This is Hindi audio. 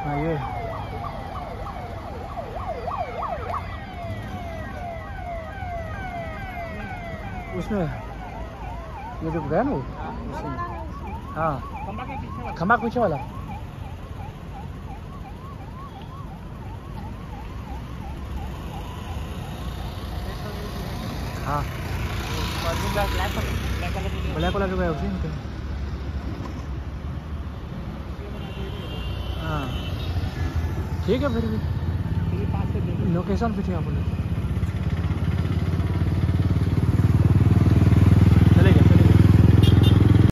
हाँ ये उसमें ये जो गया ना वो उसमें। हाँ खंबा के पीछे वाला। हाँ ब्लैक कलर जो गया उसी में। हाँ ठीक है फिर भी लोकेशन पे थे आप लोग।